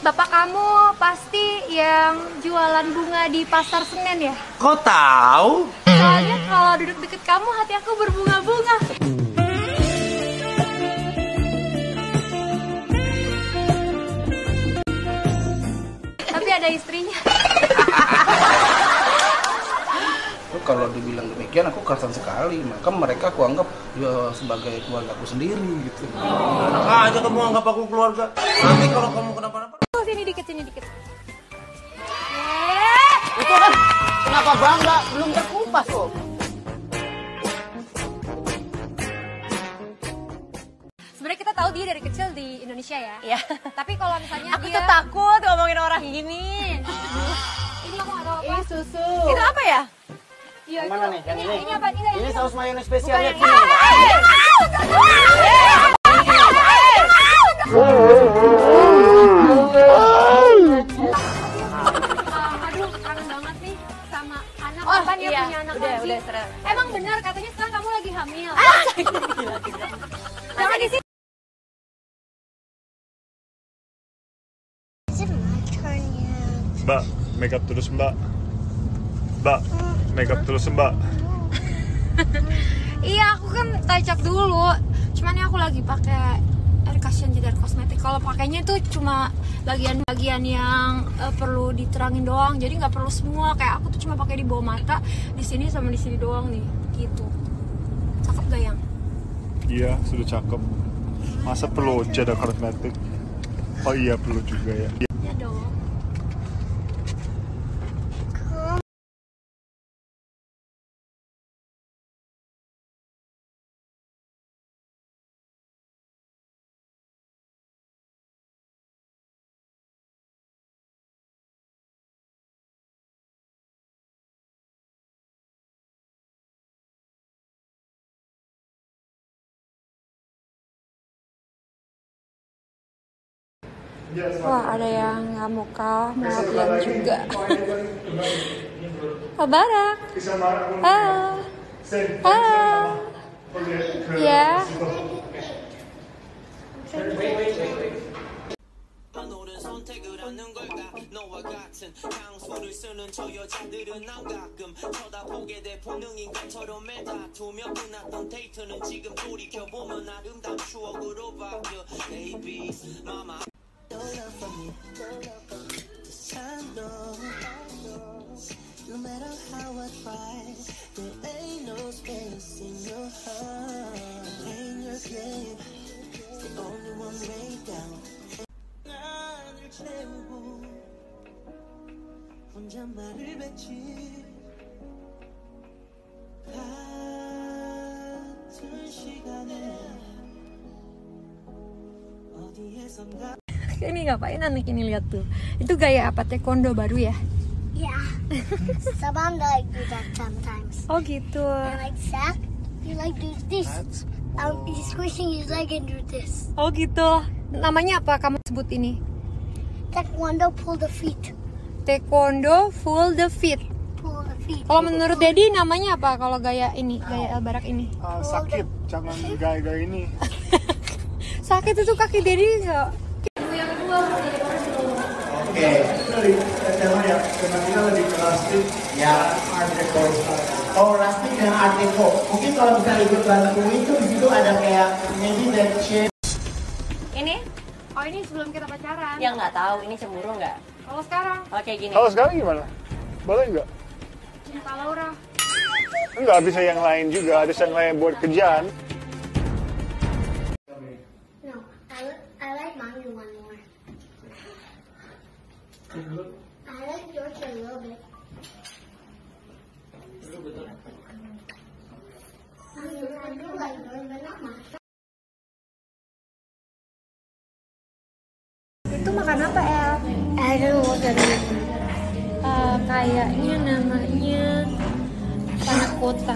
bapak kamu pasti yang jualan bunga di pasar Senen ya? Kok tahu? Soalnya kalau duduk deket kamu hati aku berbunga-bunga. Tapi ada istrinya. Kalau dibilang demikian aku kasihan sekali, maka mereka aku anggap ya sebagai keluarga aku sendiri gitu. Enak aja kamu anggap aku keluarga. Nanti kalau kamu kenapa-napa. Sini dikit, sini dikit. Itu kan kenapa bangga belum terkupas kok. Sebenarnya kita tahu dia dari kecil di Indonesia ya. Iya. Tapi kalau misalnya Aku dia... tuh takut ngomongin orang gini. Ini kamu ada apa? Ini susu. Itu apa ya? Iya, Yang mana nih? Yang ini? Ini apa? Ini saus mayones spesial ya. Aduh, kangen banget nih sama anak. Oh, Kapan ya iya. punya anak Udah, lagi? udah, serah. Emang benar katanya sekarang kamu lagi hamil. Jangan di sini. Mbak, makeup terus mbak. Mbak, makeup terus mbak. Iya, aku kan touch up dulu. Cuman ya aku lagi pakai air cushion dari kosmetik. Kalau pakainya itu cuma bagian-bagian yang perlu diterangin doang. Jadi nggak perlu semua. Kayak aku tuh cuma pakai di bawah mata, di sini sama di sini doang nih. Gitu. Cakep gak yang? Iya, sudah cakep. Masa perlu jeda kosmetik? Oh iya, perlu juga ya. Iya dong. Wah, ada yang nggak mau kalah, mau latihan juga. Oh, Barak. Halo. Halo. Ya. No matter how I try, there ain't no space in your heart. Playing your game, it's the only one way down. 나를 채우고 혼잣말을 뱉지 같은 시간에 어디에선가. Ini ngapain anak ini, lihat tuh. Itu gaya apa, taekwondo baru ya? Yeah. Someone like do that sometimes. Oh gitu. And like Zach, you like do this. He's squishing his leg and do this. Oh gitu. Namanya apa kamu sebut ini? Taekwondo pull the feet. Taekwondo full the feet. Pull the feet. Kalau menurut Dedi namanya apa kalau gaya ini, gaya El Barak ini? Sakit, jangan gaya-gaya ini. Sakit itu kaki Dedi nggak? Yang kedua. Oke, tema ya, tema kita lebih ke rustic ya, art deco. Oh, rustic dan art deco. Mungkin kalau bisa ikut bantu itu di situ ada kayak maybe that shape. Ini? Oh, ini sebelum kita pacaran. Yang nggak tahu ini cemburu nggak? Kalau sekarang? Oke gini. Kalau sekarang gimana? Boleh nggak? Cinta Laura. Enggak, bisa yang lain juga. Ada yang lain buat kerjaan. No, I like mommy one more. I like George a little bit. I do like George, but not much. Itu makan apa, El? I don't know what that is. Kayaknya namanya panna cotta.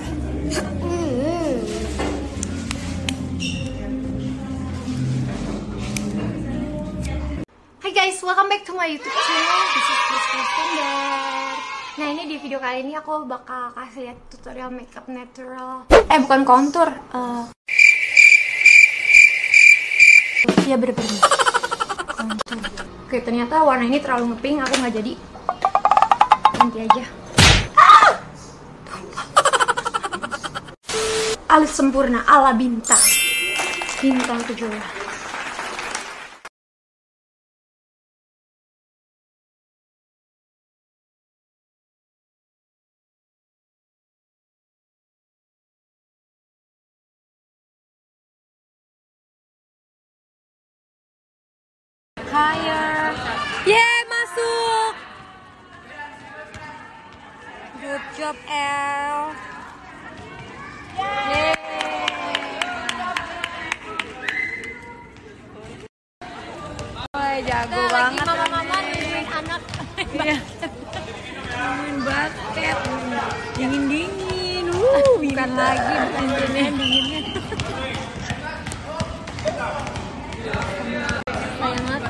Hai guys, welcome back to my YouTube channel. This is Iskandar. Nah, ini di video kali ini aku bakal kasih lihat tutorial makeup natural. Bukan kontur. Ya bener-bener. Oke, ternyata warna ini terlalu ngepink, aku nggak jadi. Ganti aja. Alis sempurna ala bintang. Bintang 7. Higher. Yeay, masuk. Good job, El. Yeay. Wah, jago banget. Lagi mama-mama nungguin anak. Iya. Nungguin basket. Dingin-dingin. Bukan lagi, bukan dinginnya. Sayang aku.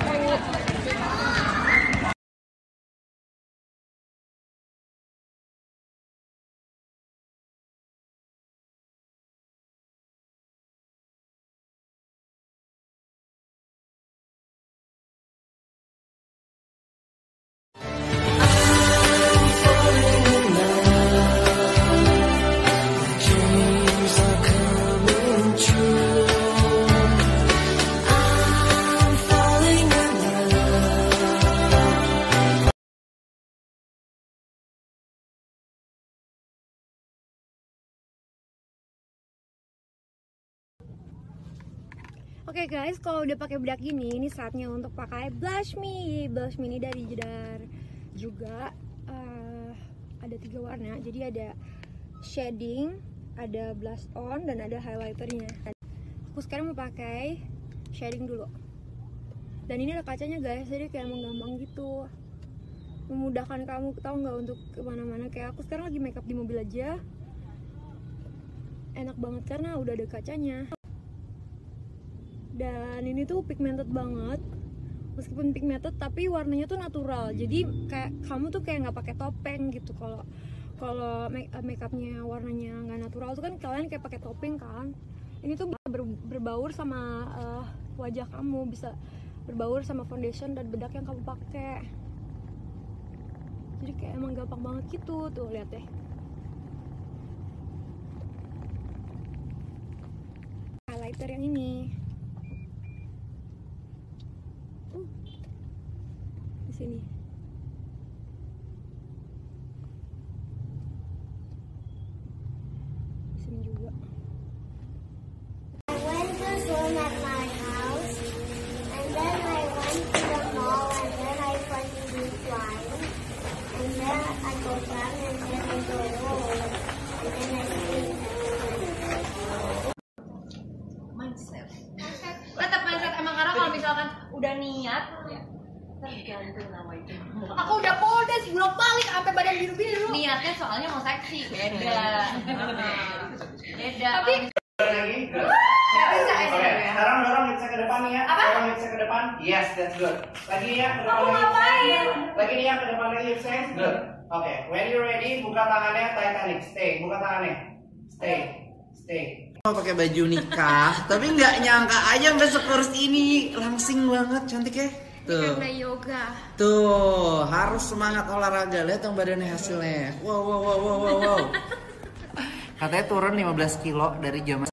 Oke guys, kalau udah pakai bedak gini, ini saatnya untuk pakai blush me. Blush me ini dari Jedar juga. Ada 3 warna, jadi ada shading, ada blush on, dan ada highlighternya. Aku sekarang mau pakai shading dulu. Dan ini ada kacanya guys, jadi kayak menggampang gitu, memudahkan kamu, tahu nggak, untuk kemana-mana. Kayak aku sekarang lagi makeup di mobil aja, enak banget karena udah ada kacanya. Dan ini tuh pigmented banget, meskipun pigmented tapi warnanya tuh natural, jadi kayak kamu tuh kayak nggak pakai topeng gitu. Kalau makeupnya warnanya nggak natural tuh kan kalian kayak pakai topeng kan. Ini tuh berbaur sama wajah kamu, bisa berbaur sama foundation dan bedak yang kamu pakai. Jadi kayak emang gampang banget gitu. Tuh lihat deh, highlighter yang ini di sini. Di sini juga. I went to swim at my house, and then I went to the mall, and then I went to do flying, and then I go back, and then I go home, and then I sleep. Tetap mindset emang, karena kalau misalkan udah niat ya tergantung nama itu. Aku udah podes bolak balik sampai badan biru-biru. Niatnya soalnya mau seksi, beda. Beda. Tapi Sekarang dorong hitsnya ke depan nih ya. Apa? Dorong hitsnya ke depan. Yes, that's good. Lagi nih ya, ke depan Aku lagi. ngapain? Lagi nih ya, ke depan lagi hitsnya. Good. Oke, when you ready, buka tangannya Titanic. Stay, buka tangannya. Stay. Mau pakai baju nikah, tapi nggak nyangka aja sampai sekurus ini, langsing banget, cantik ya. Tuh, karena yoga. tuh harus semangat olahraga, lihat dong badannya hasilnya. Wow. Katanya turun 15 kilo dari zaman.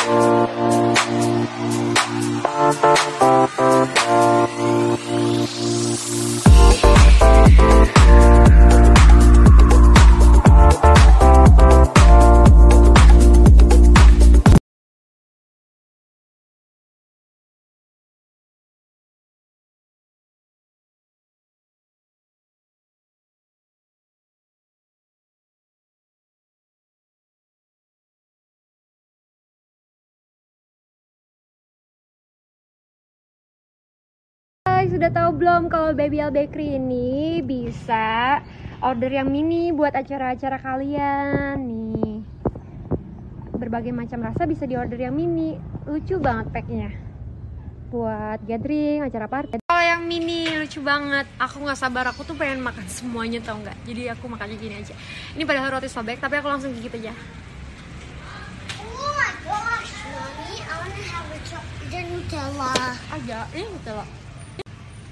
Guys, sudah tahu belum kalau Baby Al Bakery ini bisa order yang mini buat acara-acara kalian nih. Berbagai macam rasa bisa diorder yang mini. Lucu banget packnya. Buat gathering, acara party. Kalau yang mini lucu banget. Aku nggak sabar, aku tuh pengen makan semuanya, tau nggak? Jadi aku makannya gini aja. Ini padahal roti sobek, tapi aku langsung gigit aja. Oh my gosh, Mommy, I want to have the Nutella. Aja, ini Nutella.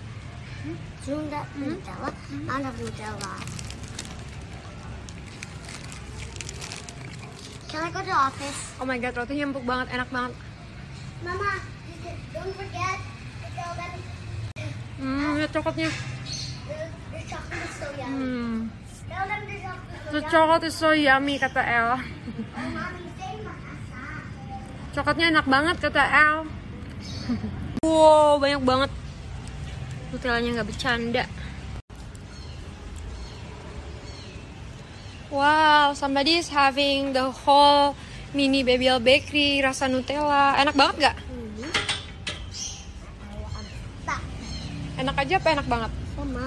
Zunda Nutella, I love Nutella. Can I go to the office? Oh my god, rotinya empuk banget, enak banget. Mama, don't forget to tell them Lihat coklatnya. the chocolate is so yummy. Tell them the chocolate The chocolate is so yummy, kata El. Oh, mommy, say makasa. Coklatnya enak banget, kata El. Wow, banyak banget. Nutellanya nggak bercanda. Wow, somebody is having the whole mini Babel bakery rasa Nutella. Enak banget nggak? Enak aja apa enak banget? Sama.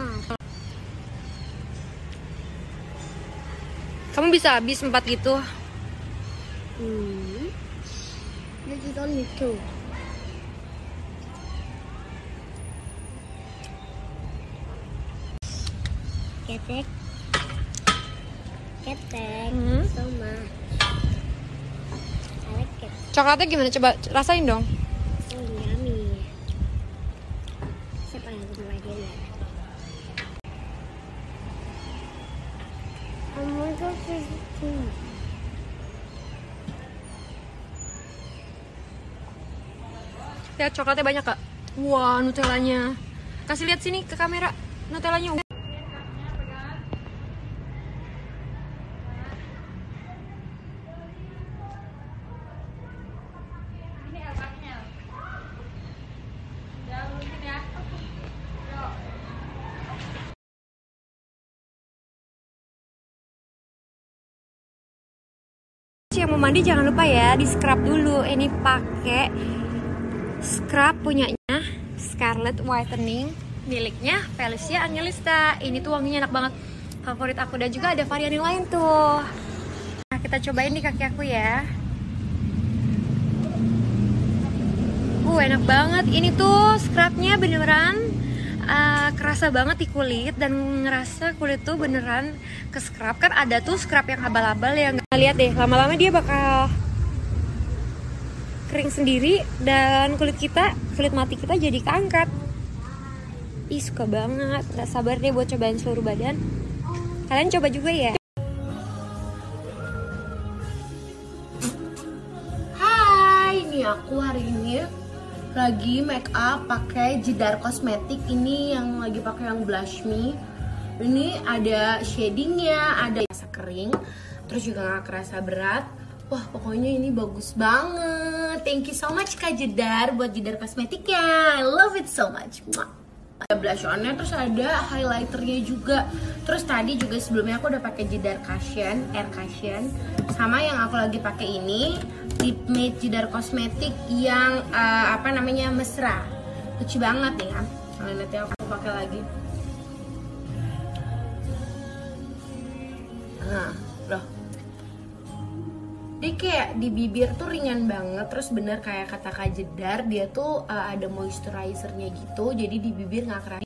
Kamu bisa habis 4 gitu? This is only 2. Ketek. Ketek. So much. I like it. Coklatnya gimana? Coba rasain dong. So yummy. Siapa yang mulai dia? Oh my god, this is too. Lihat coklatnya banyak, Kak. Wah, Nutellanya. Kasih lihat sini ke kamera. Nutellanya. Yang mau mandi jangan lupa ya di scrub dulu. Ini pakai scrub punyanya Scarlet Whitening miliknya Felicia Angelista. Ini tuh wanginya enak banget, favorit aku. Dan juga ada varian yang lain tuh. Nah, kita cobain di kaki aku ya. Enak banget. Ini tuh scrubnya beneran kerasa banget di kulit, dan ngerasa kulit tuh beneran ke scrub. Kan ada tuh scrub yang abal-abal ya, nggak lihat deh, lama-lama dia bakal kering sendiri dan kulit mati kita jadi keangkat. Ih, suka banget, nggak sabar deh buat cobain seluruh badan. Kalian coba juga ya. Hai, ini aku hari ini lagi make up pakai Jedar kosmetik. Ini yang lagi pakai yang Blush Me. Ini ada shadingnya, ada rasa kering, terus juga nggak kerasa berat. Wah, pokoknya ini bagus banget. Thank you so much Kak Jedar buat Jedar kosmetiknya. I love it so much. Ada blush on-nya, terus ada highlighternya juga. Terus tadi juga sebelumnya aku udah pakai Jedar Cushion, Air Cushion. Sama yang aku lagi pakai ini Lip Matte Jedar kosmetik yang mesra. Lucu banget ya. Kalian lihat ya, aku pakai lagi. Nah, loh. Dia kayak di bibir tuh ringan banget. Terus bener kayak kata Kak Jedar, dia tuh ada moisturizernya gitu. Jadi di bibir nggak keras.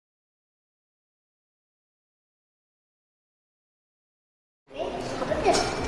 What is this?